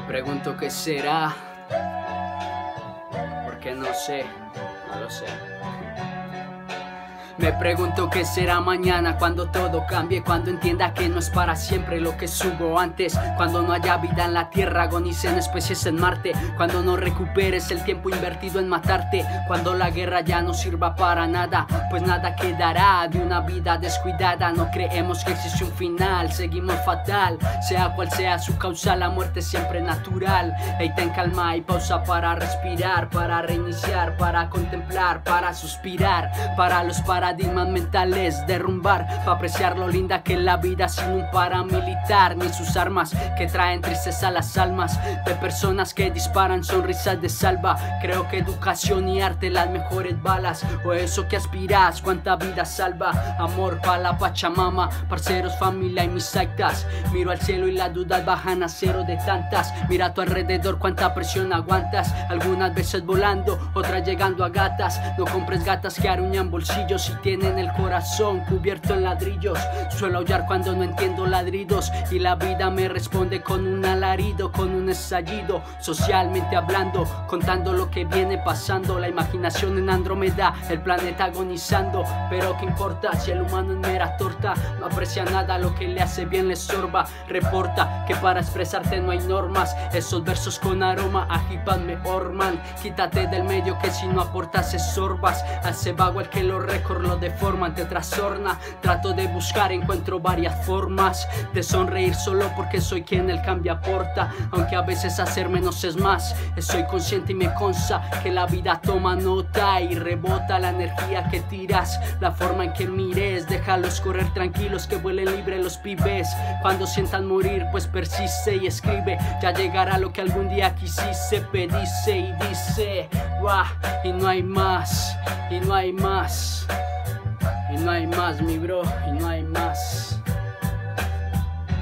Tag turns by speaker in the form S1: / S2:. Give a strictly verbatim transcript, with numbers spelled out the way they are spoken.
S1: Me pregunto qué será, porque no sé, no lo sé. Me pregunto qué será mañana cuando todo cambie, cuando entienda que no es para siempre lo que subo antes, cuando no haya vida en la tierra, agonicen especies en Marte, cuando no recuperes el tiempo invertido en matarte, cuando la guerra ya no sirva para nada, pues nada quedará de una vida descuidada. No creemos que existe un final, seguimos fatal, sea cual sea su causa, la muerte es siempre natural. Ey, ten calma y pausa para respirar, para reiniciar, para contemplar, para suspirar, para los paradigmas mentales derrumbar, para apreciar lo linda que es la vida sin un paramilitar ni sus armas que traen tristeza a las almas de personas que disparan sonrisas de salva. Creo que educación y arte las mejores balas, o eso que aspiras, cuánta vida salva. Amor pa' la Pachamama, parceros, familia y mis sectas. Miro al cielo y las dudas bajan a cero de tantas. Mira a tu alrededor cuánta presión aguantas, algunas veces volando, otras llegando a gatas. No compres gatas que aruñan bolsillos y tienen el corazón cubierto en ladrillos. Suelo aullar cuando no entiendo ladridos y la vida me responde con un alarido, con un estallido, socialmente hablando, contando lo que viene pasando. La imaginación en Andrómeda, el planeta agonizando, pero qué importa si el humano es mera torta. No aprecia nada, lo que le hace bien le sorba. Reporta que para expresarte no hay normas, esos versos con aroma a hip hop me orman. Quítate del medio que si no aportas esorbas. Hace vago el que lo récord lo deforman, te trastorna. Trato de buscar, encuentro varias formas de sonreír solo porque soy quien el cambio aporta, aunque a veces hacer menos es más. Soy consciente y me consta que la vida toma nota y rebota la energía que tiras, la forma en que mires. Déjalos correr tranquilos, que vuelen libre los pibes. Cuando sientan morir pues persiste y escribe, ya llegará lo que algún día quisiste. Pedisse y dice, guau, y no hay más, y no hay más. Y no hay más, mi bro, y no hay más.